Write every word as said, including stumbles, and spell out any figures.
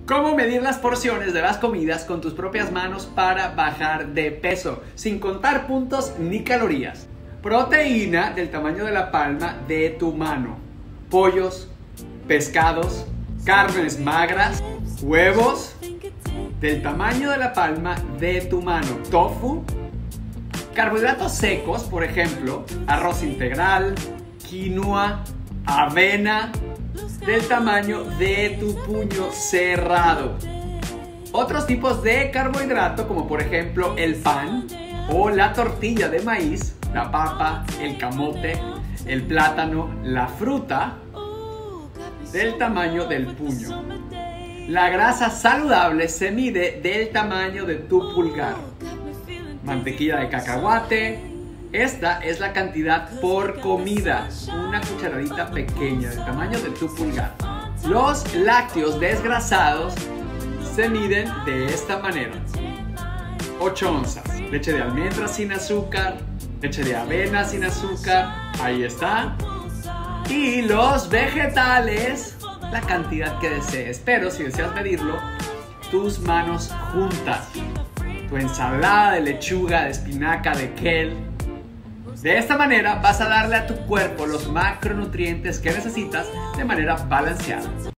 ¿Cómo medir las porciones de las comidas con tus propias manos para bajar de peso, sin contar puntos ni calorías? Proteína del tamaño de la palma de tu mano. Pollos, pescados, carnes magras, huevos del tamaño de la palma de tu mano. Tofu, carbohidratos secos, por ejemplo, arroz integral, quinoa, avena, del tamaño de tu puño cerrado. Otros tipos de carbohidrato, como por ejemplo el pan o la tortilla de maíz, la papa, el camote, el plátano, la fruta, del tamaño del puño. La grasa saludable se mide del tamaño de tu pulgar. Mantequilla de cacahuate. Esta es la cantidad por comida, una cucharadita pequeña del tamaño de tu pulgar. Los lácteos desgrasados se miden de esta manera. ocho onzas. Leche de almendras sin azúcar, leche de avena sin azúcar, ahí está. Y los vegetales, la cantidad que desees, pero si deseas medirlo, tus manos juntas. Tu ensalada de lechuga, de espinaca, de kale. De esta manera vas a darle a tu cuerpo los macronutrientes que necesitas de manera balanceada.